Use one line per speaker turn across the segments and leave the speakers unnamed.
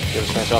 よろしくお願いします。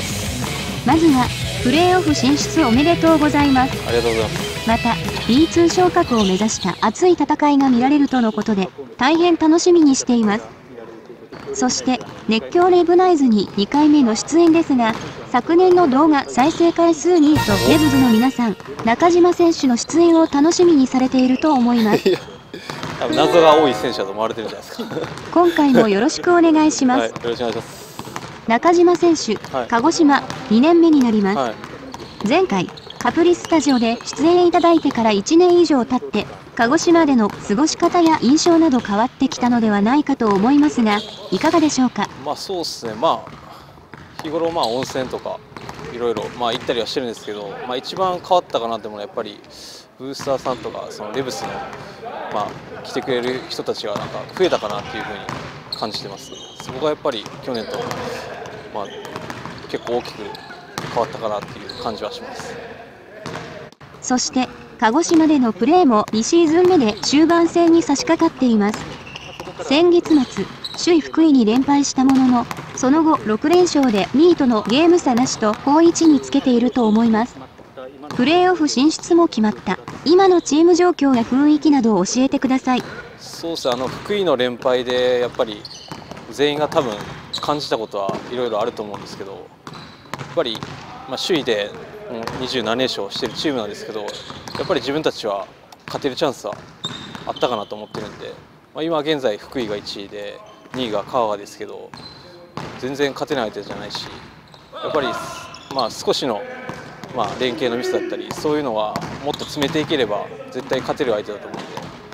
まずはプレーオフ進出おめでとうございます。
ありがとうございます。
また B2 昇格を目指した熱い戦いが見られるとのことで大変楽しみにしています。そして熱狂レブナイズに2回目の出演ですが、昨年の動画再生回数2位とレブズの皆さん、中島選手の出演を楽しみにされていると思います。
謎が多い選手だと思われてるんじゃないですか。
今回もよろしくお願いします。
はい、よろしくお願いします。
中島選手、鹿児島2年目になります。
はい、
前回カプリスタジオで出演いただいてから1年以上経って鹿児島での過ごし方や印象など変わってきたのではないかと思いますが、いかがでしょうか。
そうですね。日頃温泉とかいろいろ行ったりはしてるんですけど、一番変わったかなってものはやっぱりブースターさんとかそのレブスの来てくれる人たちがなんか増えたかなっていうふうに感じてます。そこがやっぱり去年と結構大きく変わったかなっていう感じはします。
そして鹿児島でのプレーも2シーズン目で終盤戦に差し掛かっています。先月末首位福井に連敗したものの、その後6連勝で2位とのゲーム差なしと好位置につけていると思います。プレーオフ進出も決まった今のチーム状況や雰囲気などを教えてください。
そうですね。福井の連敗でやっぱり全員が多分感じたことはいろいろあると思うんですけど、やっぱり首位で20何連勝してるチームなんですけど、やっぱり自分たちは勝てるチャンスはあったかなと思ってるんで、今現在福井が1位で2位が香川ですけど、全然勝てない相手じゃないし、やっぱり少しの連携のミスだったりそういうのはもっと詰めていければ絶対勝てる相手だと思うん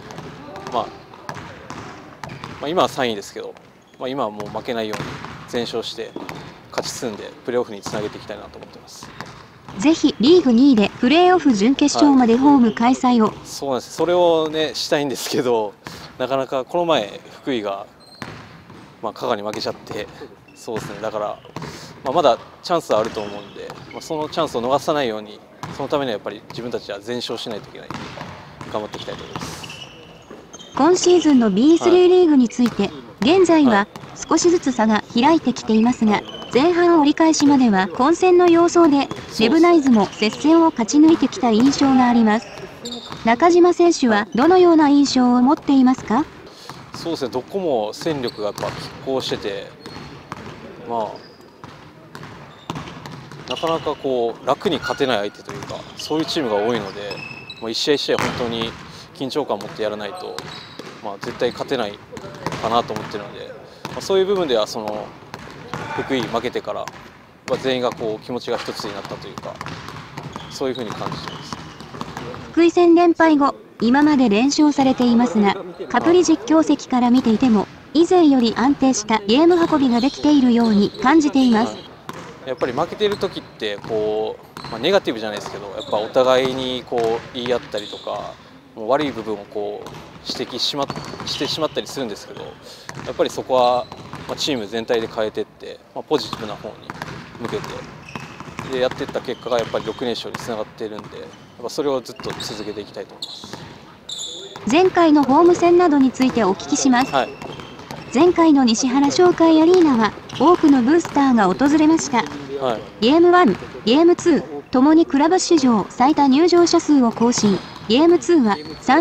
で、今は3位ですけど、今はもう負けないように全勝して勝ち進んでプレーオフにつなげていきたいなと思ってます。
ぜひリーグ2位でプレーオフ準決勝までホーム開催を。
そうなんです。それをねしたいんですけど、なかなかこの前福井が香川に負けちゃって、そうですね。だからまだチャンスはあると思うんで、そのチャンスを逃さないように、そのためにはやっぱり自分たちは全勝しないといけないんで頑張っていきたいと思います。
今シーズンの B3 リーグについて、現在は少しずつ差が開いてきていますが、前半折り返しまでは混戦の様相でレブナイズも接戦を勝ち抜いてきた印象があります。中島選手はどのような印象を持っていますか。
そうですね。どこも戦力がやっぱ拮抗してて、なかなか楽に勝てない相手というか、そういうチームが多いので、一試合一試合本当に緊張感を持ってやらないと、絶対勝てないかなと思ってるので、そういう部分では福井負けてから、全員が気持ちが一つになったというか、そういうふうに感じています。
福井戦連敗後、今まで連勝されていますが、カプリ実況席から見ていても以前より安定したゲーム運びができているように感じています。
やっぱり負けている時ってネガティブじゃないですけど、やっぱお互いに言い合ったりとか、もう悪い部分を指摘してしまったりするんですけど、やっぱりそこはチーム全体で変えていって、ポジティブな方に向けてでやっていった結果がやっぱり6連勝につながっているんで、やっぱそれをずっと続けていきたいと思います。
前回のホーム戦などについてお聞きします。前回の西原商会アリーナは多くのブースターが訪れました。ゲーム1、ゲーム2ともにクラブ史上最多入場者数を更新。ゲーム2は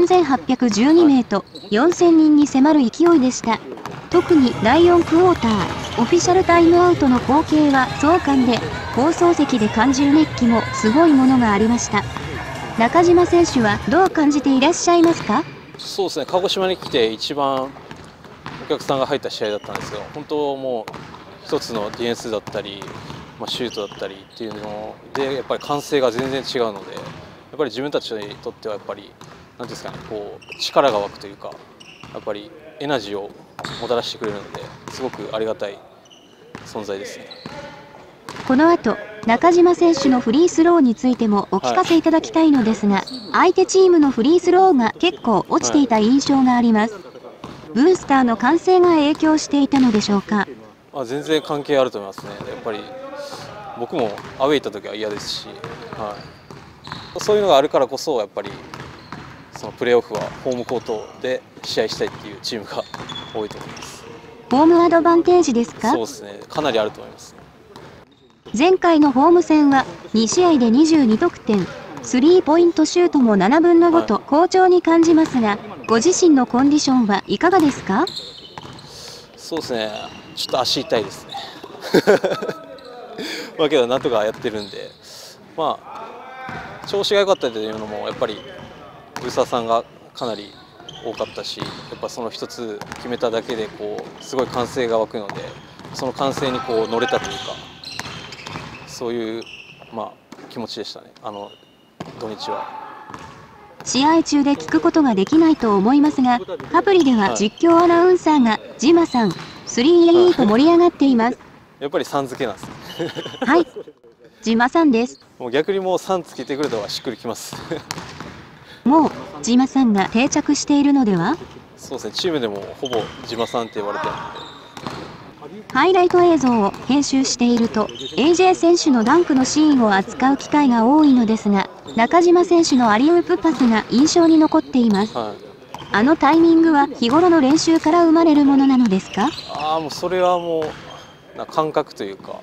3812名と4000人に迫る勢いでした。特に第4クォーター、オフィシャルタイムアウトの光景は壮観で、放送席で感じる熱気もすごいものがありました。中島選手はどう感じていらっしゃいますか。
そうですね。鹿児島に来て一番お客さんが入った試合だったんですけど、本当もう一つのディフェンスだったり、シュートだったりっていうのでやっぱり歓声が全然違うので、やっぱり自分たちにとってはやっぱり何ですかね、力が湧くというか、やっぱりエナジーをもたらしてくれるので、すごくありがたい存在ですね。
この後、中島選手のフリースローについてもお聞かせいただきたいのですが、相手チームのフリースローが結構落ちていた印象があります。ブースターの歓声が影響していたのでしょうか。
全然関係あると思いますね。やっぱり僕もアウェイ行った時は嫌ですし、そういうのがあるからこそやっぱりそのプレーオフはホームコートで試合したいっていうチームが多いと思います。
ホームアドバンテージですか。
そうですね。かなりあると思います。
前回のホーム戦は2試合で22得点、スリーポイントシュートも7分の5と好調に感じますが、ご自身のコンディションはいかがですか？
そうですね、ちょっと足痛いですね。まあけどなんとかやってるんで、まあ調子が良かったというのもやっぱりブーサーさんがかなり多かったし、やっぱその一つ決めただけでこうすごい歓声が湧くので、その歓声にこう乗れたというか、そういうまあ気持ちでしたね。土日は。
試合中で聞くことができないと思いますが、アプリでは実況アナウンサーがジマさん、3A と盛り上がっています。
やっぱりさん付けなんですね。
はい、ジマさんです。
もう逆にもうさんつけてくれた方がしっくりきます。
もうジマさんが定着しているのでは？
そうですね、チームでもほぼジマさんって言われてるので。
ハイライト映像を編集していると AJ 選手のダンクのシーンを扱う機会が多いのですが、中島選手のアリウープパスが印象に残っています。あのタイミングは日頃の練習から生まれるものなのですか？
もうそれはもう感覚というか、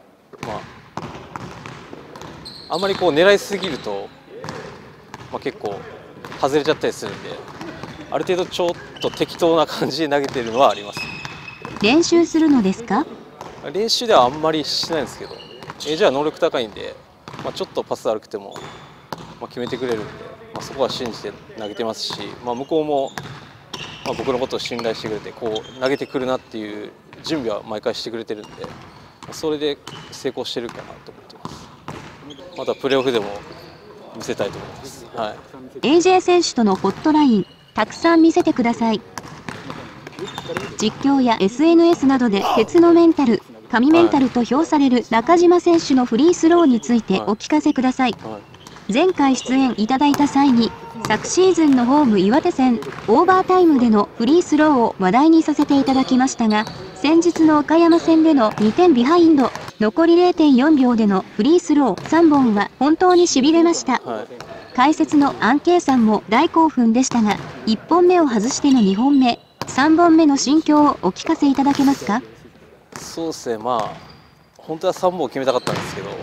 あんまりこう狙いすぎると、結構外れちゃったりするんで、ある程度ちょっと適当な感じで投げてるのはあります。
練習するのですか？
練習ではあんまりしないんですけど、AJ は能力高いんで、ちょっとパス悪くても、決めてくれるんで、そこは信じて投げてますし、向こうも、僕のことを信頼してくれてこう投げてくるなっていう準備は毎回してくれてるんで、それで成功してるかなと思ってます。またプレーオフでも見せたいと思います。
AJ 選手とのホットラインたくさん見せてください。実況や SNS などで鉄のメンタル、神メンタルと評される中島選手のフリースローについてお聞かせください。前回出演いただいた際に、昨シーズンのホーム岩手戦、オーバータイムでのフリースローを話題にさせていただきましたが、先日の岡山戦での2点ビハインド、残り 0.4 秒でのフリースロー3本は本当にしびれました。解説のアンケイさんも大興奮でしたが、1本目を外しての2本目、3本目の心境をお聞かせいただけますか？
そうですね、本当は3本決めたかったんですけど、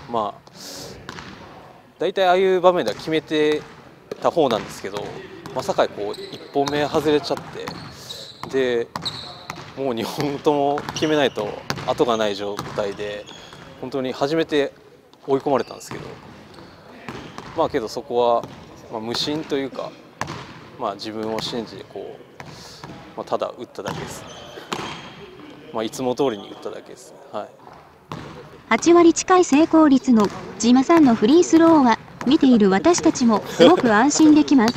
大体ああいう場面では決めてた方なんですけど、まさかこう1本目外れちゃって、でもう2本とも決めないと後がない状態で、本当に初めて追い込まれたんですけど、けどそこは、無心というか、自分を信じてこう、ただ打っただけですね。いつも通りに打っただけですね。
8割近い成功率のジマさんのフリースローは見ている私たちもすごく安心できます。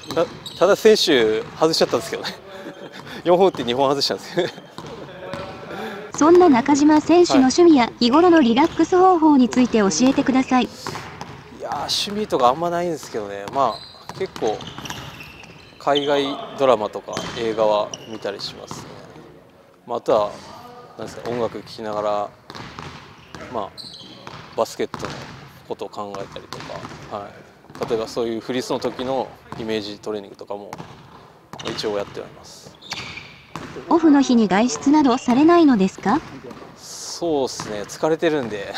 ただ選手外しちゃったんですけどね。4本打って2本外したんですけどね。
そんな中島選手の趣味や日頃のリラックス方法について教えてください。
いや趣味とかあんまないんですけどね、結構海外ドラマとか映画は見たりしますね。あとはなんですか、音楽聴きながら、バスケットのことを考えたりとか、例えばそういうフリースの時のイメージトレーニングとかも一応やってはいます。
オフの日に外出などされないのですか？
そうですね、疲れてるんで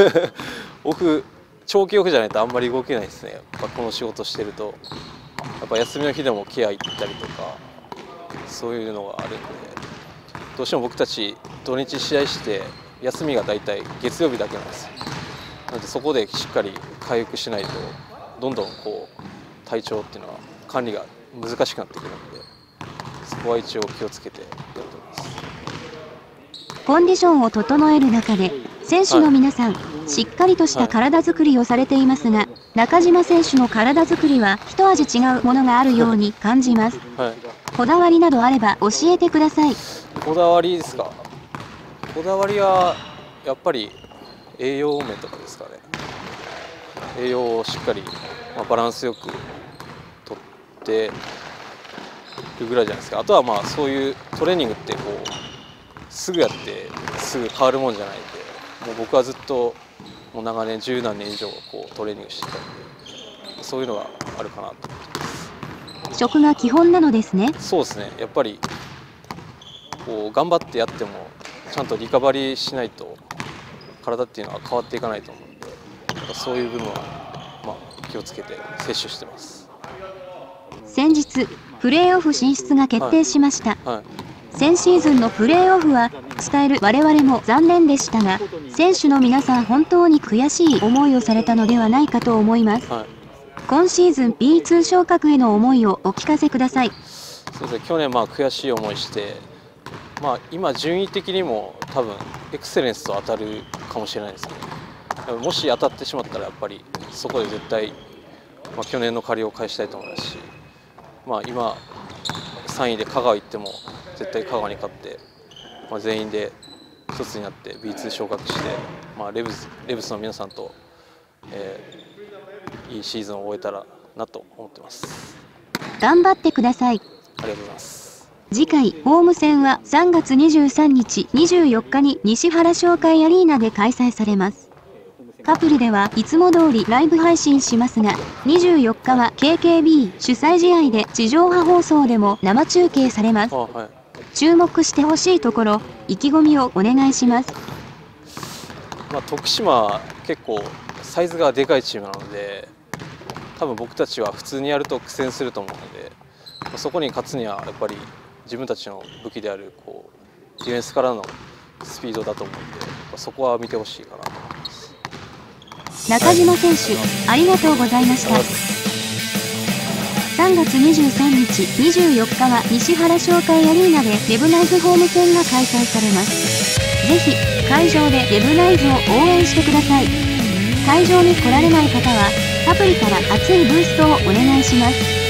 長期オフじゃないとあんまり動けないですね。やっぱこの仕事してると、やっぱ休みの日でもケア行ったりとか、そういうのがあるんで、どうしても僕たち土日試合して休みがだいたい月曜日だけなんですよ。なのでそこでしっかり回復しないと、どんどんこう体調っていうのは管理が難しくなってくるので、そこは一応気をつけてやってます。
コンディションを整える中で選手の皆さん、しっかりとした体作りをされていますが、中島選手の体作りは一味違うものがあるように感じます。こだわりなどあれば教えてください。
こだわりですか？こだわりはやっぱり栄養面とかですかね。栄養をしっかり、バランスよくとってるぐらいじゃないですか。あとはそういうトレーニングってこうすぐやってすぐ変わるもんじゃないんで、もう僕はずっともう長年十何年以上こうトレーニングしてたんで、そういうのがあるかなと思ってます。
食が基本なのですね。
そうですね、やっぱりこう頑張ってやってもちゃんとリカバリーしないと体っていうのは変わっていかないと思うんで、そういう部分は、気をつけて摂取してます。
先日プレーオフ進出が決定しました。先シーズンのプレーオフは伝える我々も残念でしたが、選手の皆さん本当に悔しい思いをされたのではないかと思います。今シーズン B2 昇格への思いをお聞かせください。
そうですね、去年悔しい思いして、今順位的にも多分エクセレンスと当たるかもしれないですね。もし当たってしまったらやっぱりそこで絶対、去年の借りを返したいと思いますし、今3位で香川行っても絶対香川に勝って、全員で一つになって B2 昇格して、レブスの皆さんと、いいシーズンを終えたらなと思ってます。
頑張ってください。
ありがとうございます。
次回ホーム戦は3月23日、24日に西原商会アリーナで開催されます。カプリではいつも通りライブ配信しますが、24日は KKB 主催試合で地上波放送でも生中継されます。注目してほしいところ、意気込みをお願いします。
徳島結構サイズがでかいチームなので、多分僕たちは普通にやると苦戦すると思うので、そこに勝つにはやっぱり自分たちの武器であるディフェンスからのスピードだと思うので、そこは見てほしいかなと思います。
中島選手、ありがとうございました。3月23日、24日は西原商会アリーナでレブナイズホーム戦が開催されます。ぜひ会場でレブナイズを応援してください。会場に来られない方はサプリから熱いブーストをお願いします。